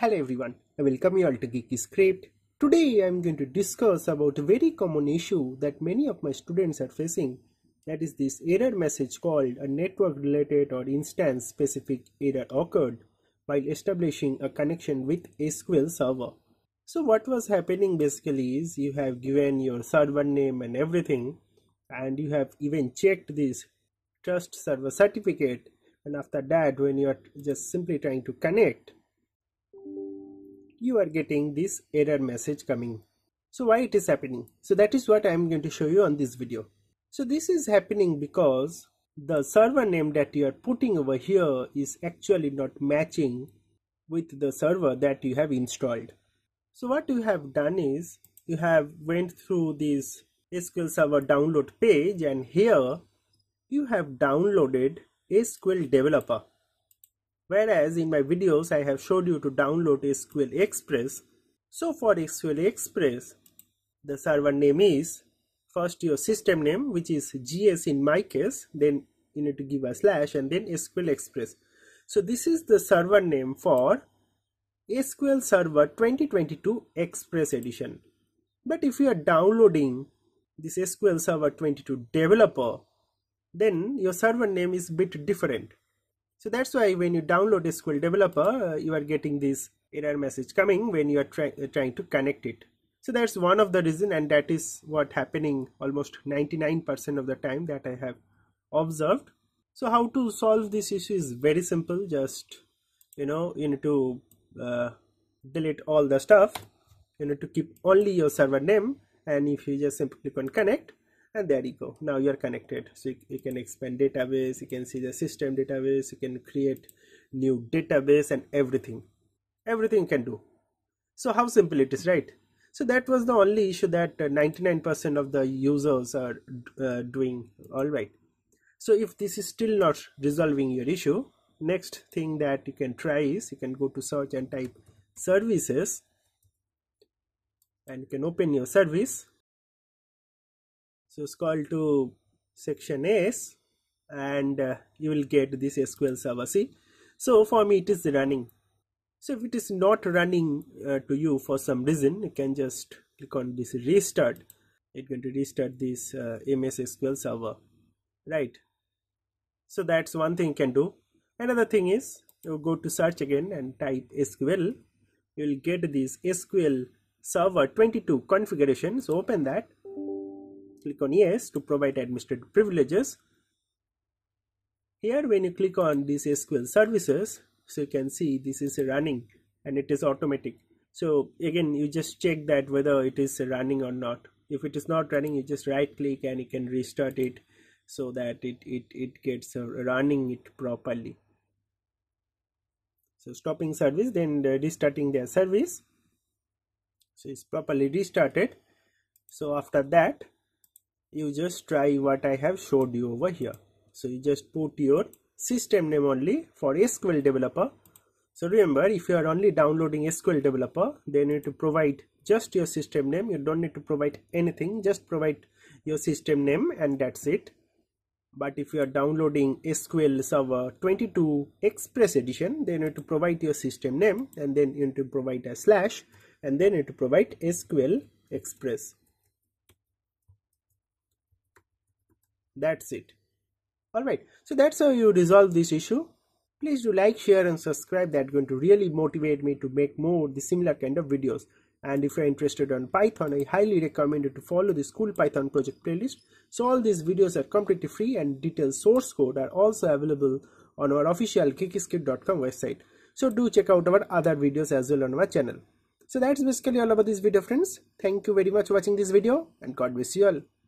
Hello everyone, I welcome you all to Geeky Script. Today I am going to discuss about a very common issue that many of my students are facing, that is this error message called a network related or instance specific error occurred while establishing a connection with SQL Server. So what was happening basically is you have given your server name and everything, and you have even checked this trust server certificate, and after that when you are just simply trying to connect, you are getting this error message coming. So why it is happening? So that is what I am going to show you on this video. So this is happening because the server name that you are putting over here is actually not matching with the server that you have installed. So what you have done is you have went through this SQL Server download page, and here you have downloaded SQL Developer. Whereas in my videos I have showed you to download SQLEXPRESS. So for SQLEXPRESS, the server name is first your system name, which is GS in my case, then you need to give a slash and then SQLEXPRESS. So this is the server name for SQL Server 2022 Express Edition. But if you are downloading this SQL Server 22 Developer, then your server name is a bit different. So that's why when you download SQL Developer, you are getting this error message coming when you are trying to connect it. So that's one of the reason, and that is what happening almost 99% of the time that I have observed. So how to solve this issue is very simple. Just you need to delete all the stuff. You need to keep only your server name, and if you just simply click on connect, and there you go, now you're connected. So you can expand database, you can see the system database, you can create new database, and everything you can do. So how simple it is, right? So that was the only issue that 99% of the users are doing. All right, so if this is still not resolving your issue, next thing that you can try is you can go to search and type services, and you can open your service. So scroll to section S, and you will get this SQL Server. See, so for me it is running. So if it is not running to you for some reason, you can just click on this restart. It's going to restart this MS SQL Server, right? So that's one thing you can do. Another thing is you go to search again and type SQL. You will get this SQL Server 22 configuration. So open that. Click on yes to provide administrative privileges. Here when you click on this SQL services, so you can see this is running and it is automatic. So again you just check that whether it is running or not. If it is not running, you just right click and you can restart it so that it gets running it properly. So stopping service, then restarting their service. So it's properly restarted. So after that, you just try what I have showed you over here. So you just put your system name only for SQL Developer. So remember, if you are only downloading SQL Developer, then you need to provide just your system name. You don't need to provide anything, just provide your system name and that's it. But if you are downloading SQL Server 22 Express Edition, then you need to provide your system name, and then you need to provide a slash, and then you need to provide SQLEXPRESS. That's it. Alright, so that's how you resolve this issue. Please do like, share and subscribe. That's going to really motivate me to make more the similar kind of videos. And if you're interested on Python, I highly recommend you to follow the School Python project playlist. So all these videos are completely free, and detailed source code are also available on our official geekyscript.com website. So do check out our other videos as well on our channel. So that's basically all about this video, friends. Thank you very much for watching this video, and God bless you all.